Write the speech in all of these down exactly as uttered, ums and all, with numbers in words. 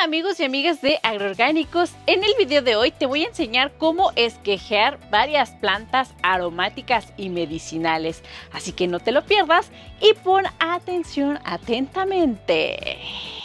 amigos y amigas de Agroorgánicos, en el video de hoy te voy a enseñar cómo esquejear varias plantas aromáticas y medicinales, así que no te lo pierdas y pon atención atentamente.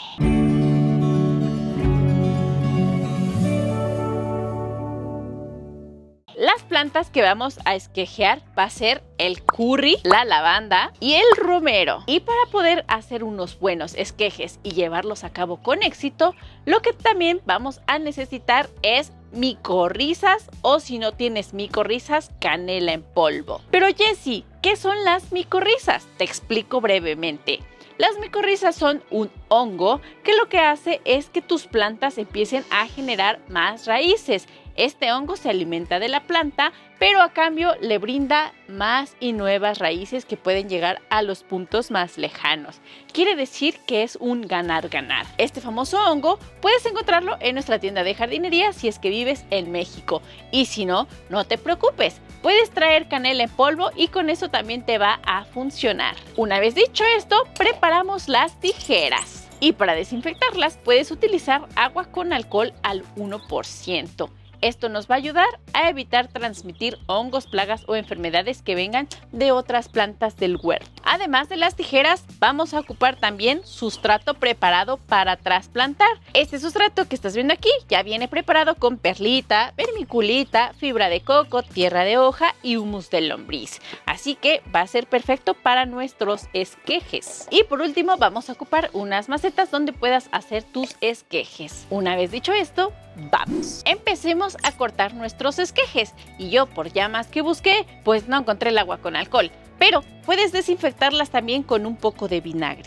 Las plantas que vamos a esquejear va a ser el curry, la lavanda y el romero. Y para poder hacer unos buenos esquejes y llevarlos a cabo con éxito, lo que también vamos a necesitar es micorrizas, o si no tienes micorrizas, canela en polvo. Pero Jessie, ¿qué son las micorrizas? Te explico brevemente. Las micorrizas son un hongo que lo que hace es que tus plantas empiecen a generar más raíces. Este hongo se alimenta de la planta, pero a cambio le brinda más y nuevas raíces que pueden llegar a los puntos más lejanos. Quiere decir que es un ganar-ganar. Este famoso hongo puedes encontrarlo en nuestra tienda de jardinería si es que vives en México. Y si no, no te preocupes. Puedes traer canela en polvo y con eso también te va a funcionar. Una vez dicho esto, preparamos las tijeras. Y para desinfectarlas puedes utilizar agua con alcohol al uno por ciento. Esto nos va a ayudar a evitar transmitir hongos, plagas o enfermedades que vengan de otras plantas del huerto. Además de las tijeras, vamos a ocupar también sustrato preparado para trasplantar. Este sustrato que estás viendo aquí ya viene preparado con perlita, vermiculita, fibra de coco, tierra de hoja y humus de lombriz. Así que va a ser perfecto para nuestros esquejes. Y por último vamos a ocupar unas macetas donde puedas hacer tus esquejes. Una vez dicho esto, vamos. Empecemos a cortar nuestros esquejes y yo por ya más que busqué, pues no encontré el agua con alcohol, pero puedes desinfectarlas también con un poco de vinagre.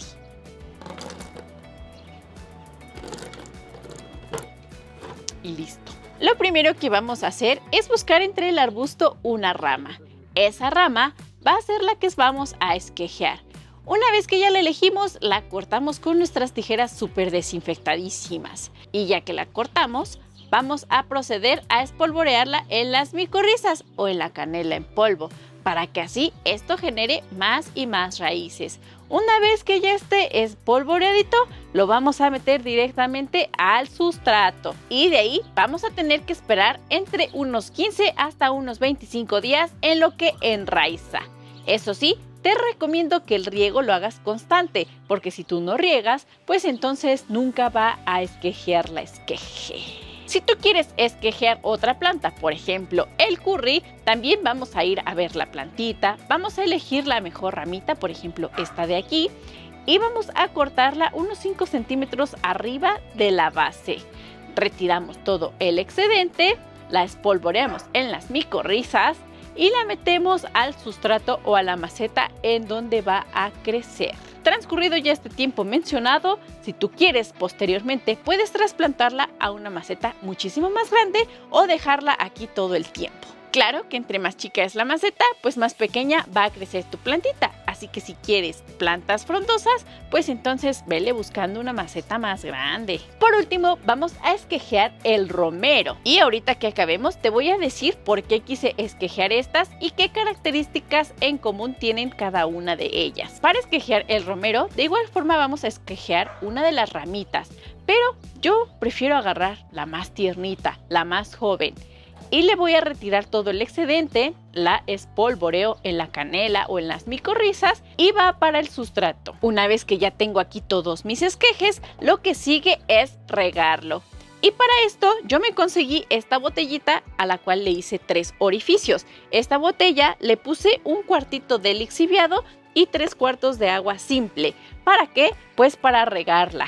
Y listo. Lo primero que vamos a hacer es buscar entre el arbusto una rama. Esa rama va a ser la que vamos a esquejear. Una vez que ya la elegimos, la cortamos con nuestras tijeras súper desinfectadísimas. Y ya que la cortamos, vamos a proceder a espolvorearla en las micorrizas o en la canela en polvo, para que así esto genere más y más raíces. Una vez que ya esté espolvoreadito, lo vamos a meter directamente al sustrato. Y de ahí vamos a tener que esperar entre unos quince hasta unos veinticinco días en lo que enraiza. Eso sí, te recomiendo que el riego lo hagas constante, porque si tú no riegas, pues entonces nunca va a esquejear la esqueje. Si tú quieres esquejear otra planta, por ejemplo el curry, también vamos a ir a ver la plantita, vamos a elegir la mejor ramita, por ejemplo esta de aquí, y vamos a cortarla unos cinco centímetros arriba de la base. Retiramos todo el excedente, la espolvoreamos en las micorrizas y la metemos al sustrato o a la maceta en donde va a crecer. Transcurrido ya este tiempo mencionado, si tú quieres posteriormente puedes trasplantarla a una maceta muchísimo más grande o dejarla aquí todo el tiempo. Claro que entre más chica es la maceta, pues más pequeña va a crecer tu plantita. Así que si quieres plantas frondosas, pues entonces vele buscando una maceta más grande. Por último, vamos a esquejear el romero. Y ahorita que acabemos, te voy a decir por qué quise esquejear estas y qué características en común tienen cada una de ellas. Para esquejear el romero, de igual forma vamos a esquejear una de las ramitas, pero yo prefiero agarrar la más tiernita, la más joven. Y le voy a retirar todo el excedente, la espolvoreo en la canela o en las micorrizas y va para el sustrato. Una vez que ya tengo aquí todos mis esquejes, lo que sigue es regarlo. Y para esto yo me conseguí esta botellita a la cual le hice tres orificios. Esta botella le puse un cuartito de lixiviado y tres cuartos de agua simple. ¿Para qué? Pues para regarla.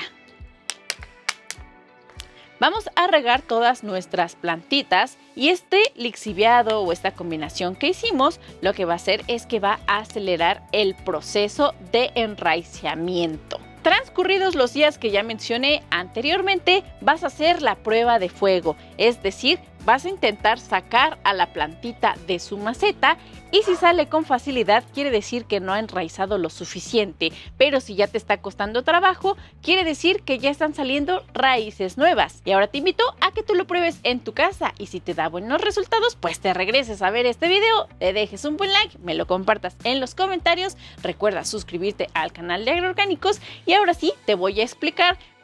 Vamos a regar todas nuestras plantitas y este lixiviado o esta combinación que hicimos lo que va a hacer es que va a acelerar el proceso de enraizamiento. Transcurridos los días que ya mencioné anteriormente, vas a hacer la prueba de fuego, es decir, vas a intentar sacar a la plantita de su maceta y si sale con facilidad quiere decir que no ha enraizado lo suficiente, pero si ya te está costando trabajo quiere decir que ya están saliendo raíces nuevas. Y ahora te invito a que tú lo pruebes en tu casa y si te da buenos resultados pues te regreses a ver este video, te dejes un buen like, me lo compartas en los comentarios, recuerda suscribirte al canal de Agroorgánicos y ahora sí te voy a explicar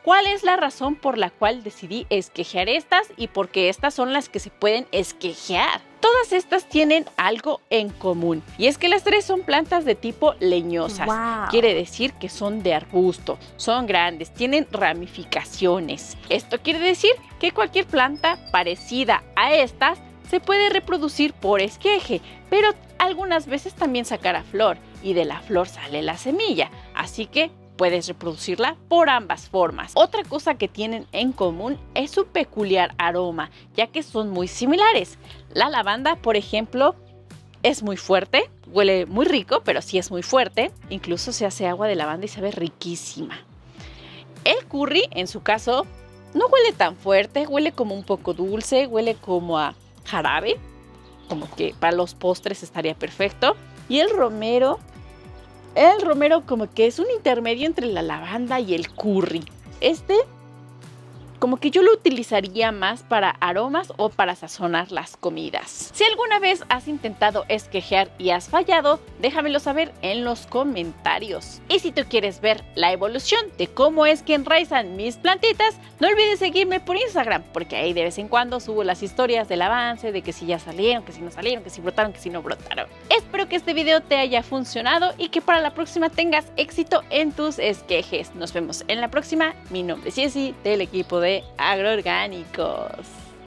¿Cuál es la razón por la cual decidí esquejear estas y por qué estas son las que se pueden esquejear? Todas estas tienen algo en común y es que las tres son plantas de tipo leñosas. Wow. Quiere decir que son de arbusto, son grandes, tienen ramificaciones. Esto quiere decir que cualquier planta parecida a estas se puede reproducir por esqueje, pero algunas veces también sacará flor y de la flor sale la semilla, así que puedes reproducirla por ambas formas. Otra cosa que tienen en común es su peculiar aroma, ya que son muy similares. La lavanda, por ejemplo, es muy fuerte, huele muy rico, pero sí es muy fuerte. Incluso se hace agua de lavanda y sabe riquísima. El curry, en su caso, no huele tan fuerte, huele como un poco dulce, huele como a jarabe, como que para los postres estaría perfecto. Y el romero, el romero como que es un intermedio entre la lavanda y el curry. Este como que yo lo utilizaría más para aromas o para sazonar las comidas. Si alguna vez has intentado esquejear y has fallado, déjamelo saber en los comentarios. Y si tú quieres ver la evolución de cómo es que enraizan mis plantitas, no olvides seguirme por Instagram, porque ahí de vez en cuando subo las historias del avance, de que si ya salieron, que si no salieron, que si brotaron, que si no brotaron. Espero que este video te haya funcionado y que para la próxima tengas éxito en tus esquejes. Nos vemos en la próxima. Mi nombre es Jessie, del equipo de Agroorgánicos.